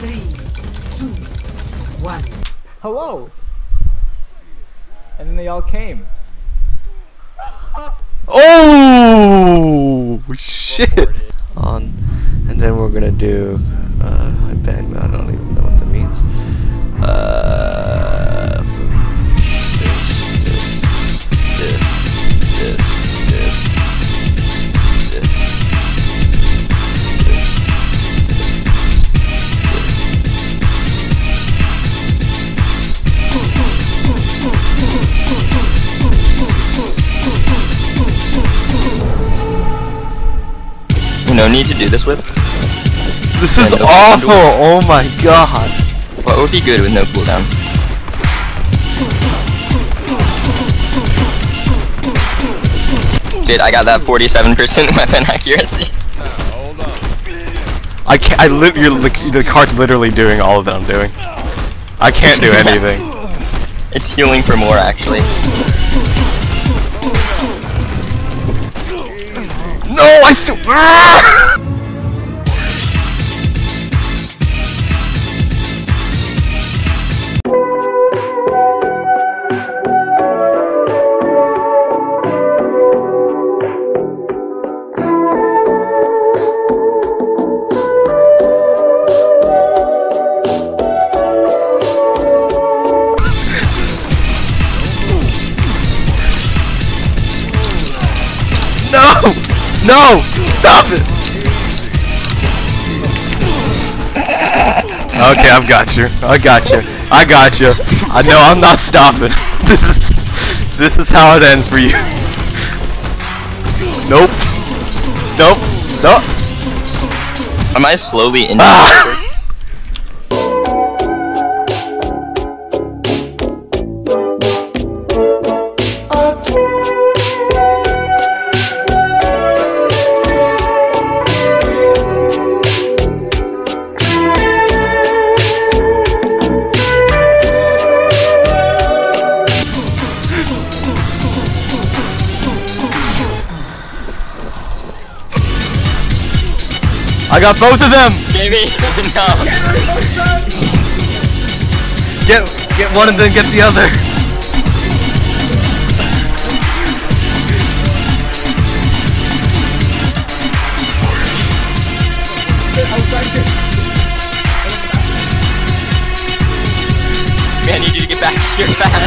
3, 2, 1. Hello! And then they all came. Oh shit! And then we're gonna do I bang. I don't even know what that means. No need to do this with. This is awful! Oh my god! What would be good with no cooldown? Dude, I got that 47% weapon accuracy. I can't. The card's literally doing all of that I'm doing. I can't do anything. It's healing for more, actually. No, I still. No! No! Stop it! Okay, I've got you. I got you. I got you. I know I'm not stopping. This is how it ends for you. Nope. Nope. Nope. Am I slowly in? I got both of them! Jamie, no. Get one and then get the other. Man, I need you to get back here fast.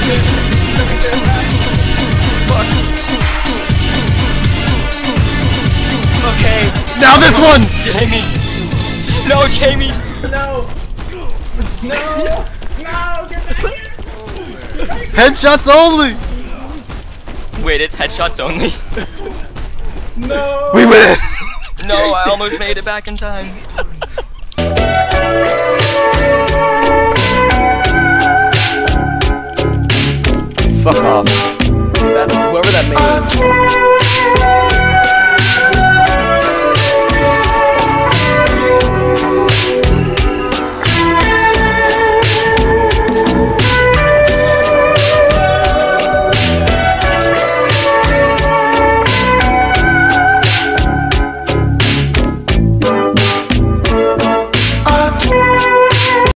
Okay. Now this one! Jamie! No, Jamie! No! No! No! Get back here! Headshots only! Wait, it's headshots only? No! We win! No, I almost made it back in time. Fuck off.